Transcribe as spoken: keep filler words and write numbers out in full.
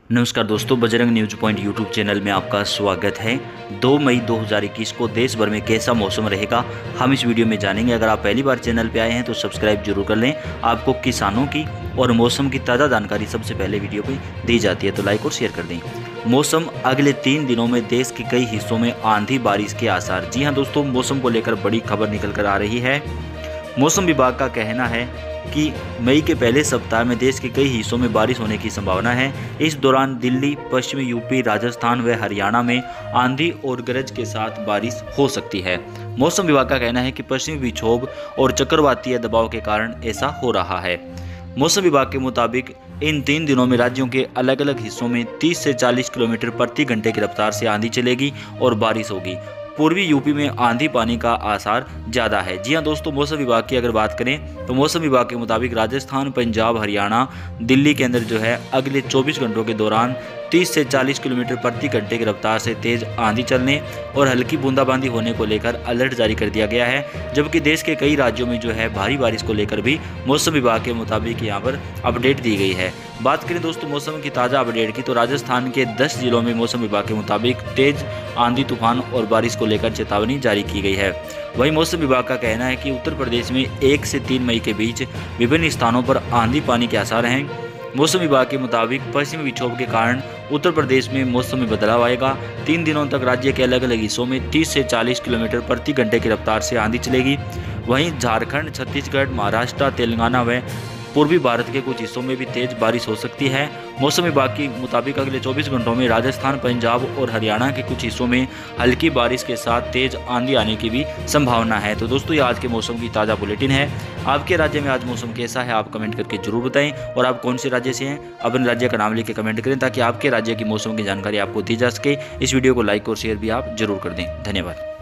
नमस्कार दोस्तों, Bajrang news point YouTube channel में आपका स्वागत है। दो मई दो हज़ार इक्कीस को देश भर में कैसा मौसम रहेगा हम इस वीडियो में जानेंगे। अगर आप पहली बार चैनल पे आए हैं तो सब्सक्राइब जरूर कर लें। आपको किसानों की और मौसम की ताज़ा जानकारी सबसे पहले वीडियो पे दी जाती है, तो लाइक और शेयर कर दें। मौसम अगले तीन दिनों में देश के कई हिस्सों में आंधी बारिश के आसार। जी हाँ दोस्तों, मौसम को लेकर बड़ी खबर निकल कर आ रही है। मौसम विभाग का कहना है कि मई के पहले सप्ताह में देश के कई हिस्सों में बारिश होने की संभावना है। इस दौरान दिल्ली, पश्चिमी यूपी, राजस्थान व हरियाणा में आंधी और गरज के साथ बारिश हो सकती है। मौसम विभाग का कहना है कि पश्चिमी विक्षोभ और चक्रवातीय दबाव के कारण ऐसा हो रहा है। मौसम विभाग के मुताबिक इन तीन दिनों में राज्यों के अलग अलग हिस्सों में तीस से चालीस किलोमीटर प्रति घंटे की रफ्तार से आंधी चलेगी और बारिश होगी। पूर्वी यूपी में आंधी पानी का आसार ज़्यादा है। जी हाँ दोस्तों, मौसम विभाग की अगर बात करें तो मौसम विभाग के मुताबिक राजस्थान, पंजाब, हरियाणा, दिल्ली के अंदर जो है अगले चौबीस घंटों के दौरान तीस से चालीस किलोमीटर प्रति घंटे की रफ्तार से तेज आंधी चलने और हल्की बूंदाबांदी होने को लेकर अलर्ट जारी कर दिया गया है। जबकि देश के कई राज्यों में जो है भारी बारिश को लेकर भी मौसम विभाग के मुताबिक यहाँ पर अपडेट दी गई है। बात करें दोस्तों मौसम की ताज़ा अपडेट की, तो राजस्थान के दस जिलों में मौसम विभाग के मुताबिक तेज आंधी, तूफान और बारिश को लेकर चेतावनी जारी की गई है। वहीं मौसम विभाग का कहना है कि उत्तर प्रदेश में एक से तीन मई के बीच विभिन्न स्थानों पर आंधी पानी के आसार हैं। मौसम विभाग के मुताबिक पश्चिमी विक्षोभ के कारण उत्तर प्रदेश में मौसम में बदलाव आएगा। तीन दिनों तक राज्य के अलग अलग हिस्सों में तीस से चालीस किलोमीटर प्रति घंटे की रफ्तार से आंधी चलेगी। वहीं झारखंड, छत्तीसगढ़, महाराष्ट्र, तेलंगाना व पूर्वी भारत के कुछ हिस्सों में भी तेज बारिश हो सकती है। मौसम विभाग के मुताबिक अगले चौबीस घंटों में राजस्थान, पंजाब और हरियाणा के कुछ हिस्सों में हल्की बारिश के साथ तेज आंधी आने की भी संभावना है। तो दोस्तों, ये आज के मौसम की ताज़ा बुलेटिन है। आपके राज्य में आज मौसम कैसा है आप कमेंट करके जरूर बताएं, और आप कौन से राज्य से हैं अपने राज्य का नाम लिख के कमेंट करें ताकि आपके राज्य की मौसम की जानकारी आपको दी जा सके। इस वीडियो को लाइक और शेयर भी आप जरूर कर दें। धन्यवाद।